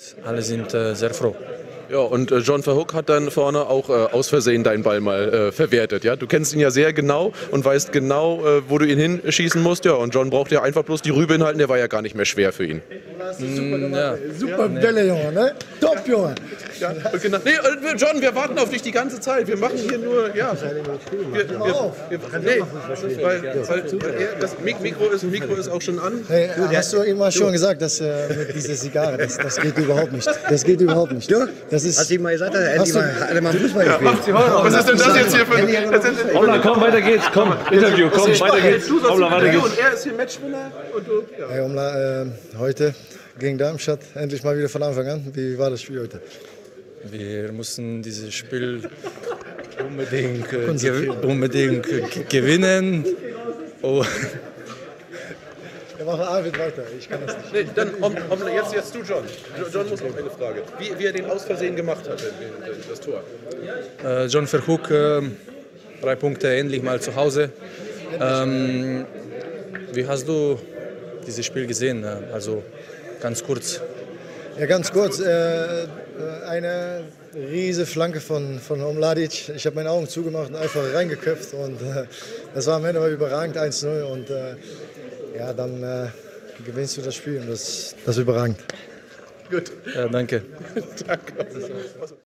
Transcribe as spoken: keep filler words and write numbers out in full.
alle sind äh, sehr froh. Ja, und äh, John Verhoek hat dann vorne auch äh, aus Versehen deinen Ball mal äh, verwertet. Ja? Du kennst ihn ja sehr genau und weißt genau, äh, wo du ihn hinschießen musst. Ja, und John braucht ja einfach bloß die Rübe hinhalten, der war ja gar nicht mehr schwer für ihn. Mm, ja. Super Bälle, Junge, ne? Top, Junge. Ja, genau. Nee, äh, John, wir warten auf dich die ganze Zeit. Wir machen hier nur, ja. Wir, wir, wir, nee, weil, weil, weil er, das Mik- Mikro ist, Mikro ist auch schon an. Hey, hast du immer schon gesagt, dass äh, mit dieser Zigarre, das, das geht überhaupt nicht. Das geht überhaupt nicht. Du? Das ist, Hast du ihm mal gesagt, dass er endlich mal, hat er mal Fußball Ja, gespielt? was ist denn das jetzt hier für ein... Holla, komm, weiter geht's, komm, Interview, komm, weiter geht's. Holla, weiter geht's. Und er ist hier Matchwinner und du... Ja. hey, Omla, äh, heute gegen Darmstadt endlich mal wieder von Anfang an. Wie war das Spiel heute? Wir mussten dieses Spiel unbedingt, äh, gew unbedingt äh, gewinnen. Oh. Wir machen Arvid weiter, ich kann das nicht. Nee, dann um, um, jetzt, jetzt du, John. John muss noch eine Frage. Wie, wie er den aus Versehen gemacht hat, das Tor. Äh, John Verhoek, äh, drei Punkte endlich mal zu Hause. Ähm, wie hast du dieses Spiel gesehen? Also ganz kurz. Ja, ganz kurz. Äh, eine riesige Flanke von, von Omladic. Ich habe meine Augen zugemacht und einfach reingeköpft. Und äh, das war am Ende mal überragend, eins null. Und äh, ja, dann äh, gewinnst du das Spiel und das, das ist überragend. Gut. Ja, danke. Danke.